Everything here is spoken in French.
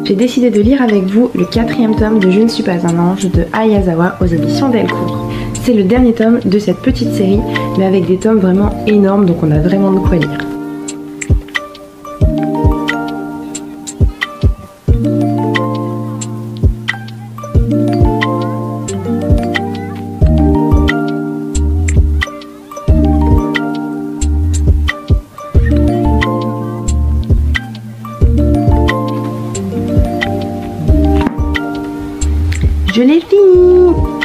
j'ai décidé de lire avec vous le 4e tome de Je ne suis pas un ange de Ayazawa aux éditions Delcourt. C'est le dernier tome de cette petite série, mais avec des tomes vraiment énormes, donc on a vraiment de quoi lire. Je l'ai fini!